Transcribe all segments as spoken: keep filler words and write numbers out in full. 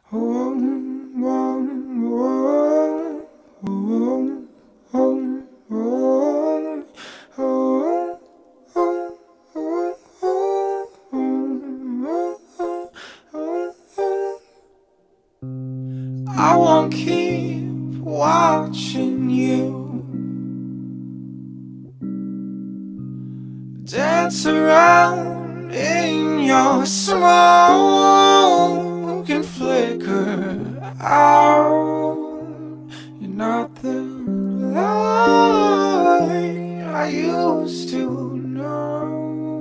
I won't keep watching you dance around in your smoke and flicker out. You're not the light I used to know.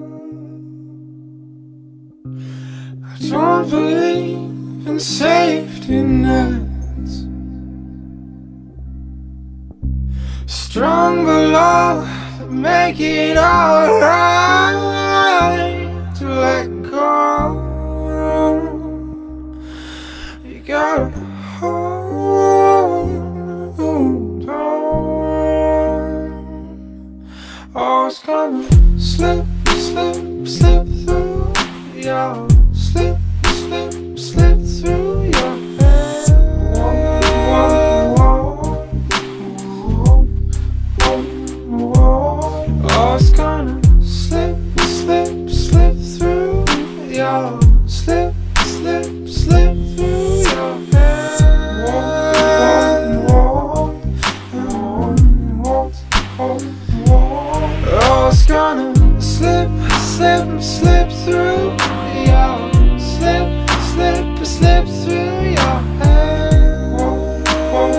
I don't believe in safety nets. Stronger love, make it alright to let go. You gotta hold on. Oh, it's gonna slip, slip, slip through your slip, slip, slip through your head. Whoa, whoa, whoa, whoa. Oh, it's gonna slip, slip, slip through your slip, slip, slip through your head. Whoa, whoa, whoa, whoa, whoa. Oh, it's gonna slip, slip, slip through your slip, slip, slip through your head. Whoa, whoa,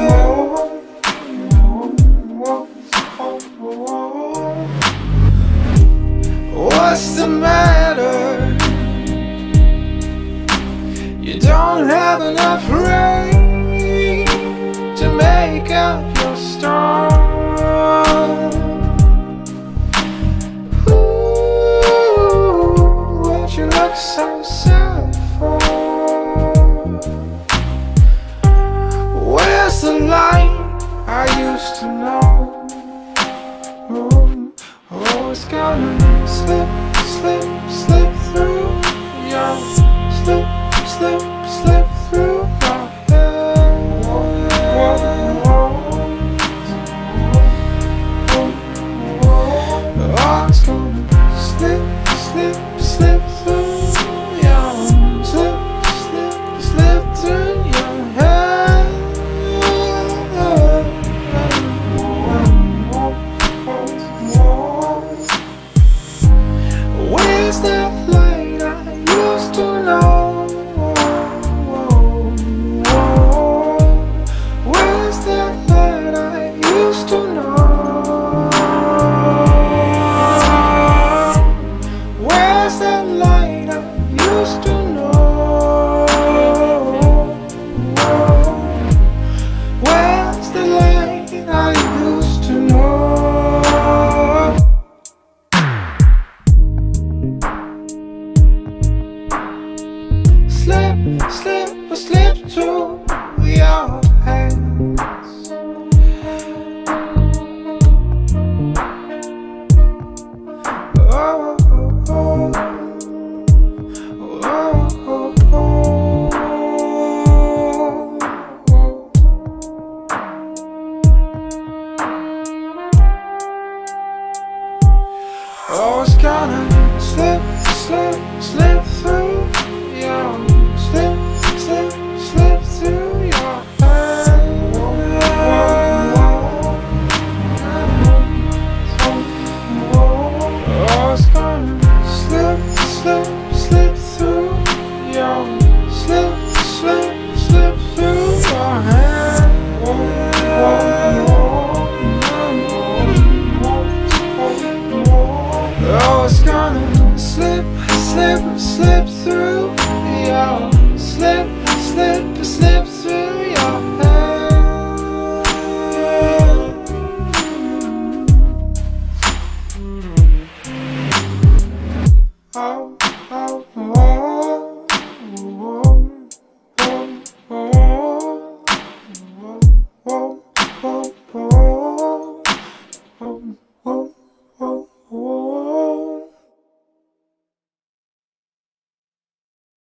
whoa, whoa, whoa. What's the matter? You don't have enough rain to make up your storm. Ooh, what you look so sad for? Where's the light I used to know? Oh, oh, it's gonna slip, slip, slip through your slip, slip, slip through your head. Whoa, whoa, whoa. Oh, it's gonna slip, slip, slip through your slip, slip, slip through your head. Where's that light I used to know? Where's that light I used to know? Where's that light I used to know? Where's the light I used to know? Slip, slip, slip through your hands. Oh, oh, oh, oh, oh, oh. Oh, it's gonna slip, slip, slip through your slip, slip, slip through your head. Oh, it's gonna slip, slip, slip through your slip, slip, slip through your head. Oh, it's gonna slip, slip, slip through your slip, slip, slip